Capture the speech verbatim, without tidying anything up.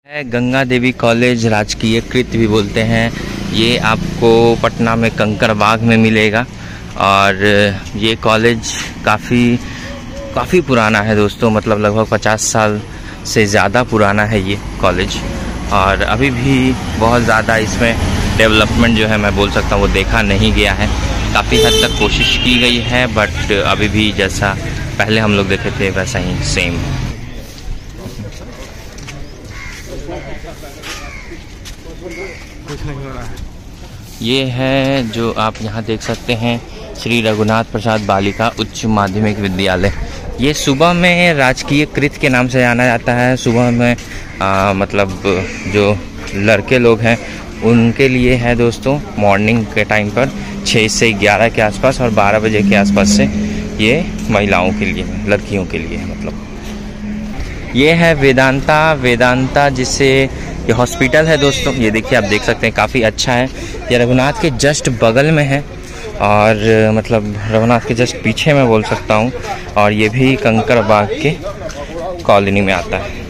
है गंगा देवी कॉलेज, राजकीय कृत भी बोलते हैं। ये आपको पटना में कंकड़बाग में मिलेगा और ये कॉलेज काफ़ी काफ़ी पुराना है दोस्तों, मतलब लगभग पचास साल से ज़्यादा पुराना है ये कॉलेज। और अभी भी बहुत ज़्यादा इसमें डेवलपमेंट जो है मैं बोल सकता हूँ वो देखा नहीं गया है। काफ़ी हद तक कोशिश की गई है बट अभी भी जैसा पहले हम लोग देखे थे वैसा ही सेम। ये है जो आप यहाँ देख सकते हैं श्री रघुनाथ प्रसाद बालिका उच्च माध्यमिक विद्यालय। ये सुबह में राजकीय कृत के नाम से जाना जाता है। सुबह में आ, मतलब जो लड़के लोग हैं उनके लिए है दोस्तों, मॉर्निंग के टाइम पर छः से ग्यारह के आसपास और बारह बजे के आसपास से ये महिलाओं के लिए, लड़कियों के लिए मतलब। ये है वेदांता वेदांता जिससे ये हॉस्पिटल है दोस्तों। ये देखिए, आप देख सकते हैं काफ़ी अच्छा है। ये रघुनाथ के जस्ट बगल में है और मतलब रघुनाथ के जस्ट पीछे मैं बोल सकता हूँ। और ये भी कंकड़बाग के कॉलोनी में आता है।